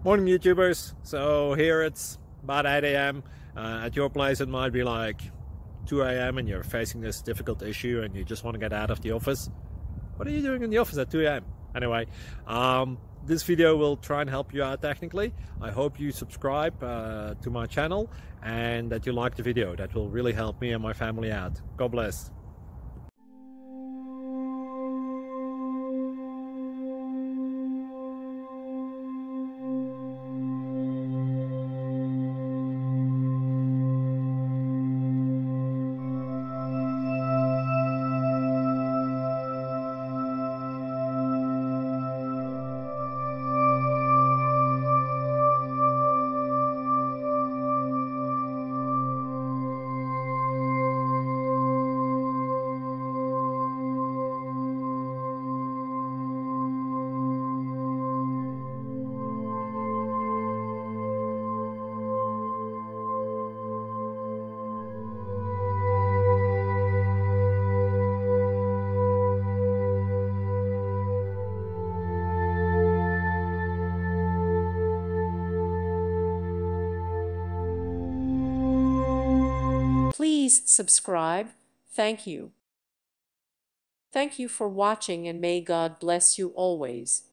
Morning YouTubers. So here it's about 8 a.m. At your place it might be like 2 a.m. and you're facing this difficult issue and you just want to get out of the office. What are you doing in the office at 2 a.m.? Anyway, this video will try and help you out technically. I hope you subscribe to my channel and that you like the video. That will really help me and my family out. God bless. Please subscribe. Thank you. Thank you for watching, and may God bless you always.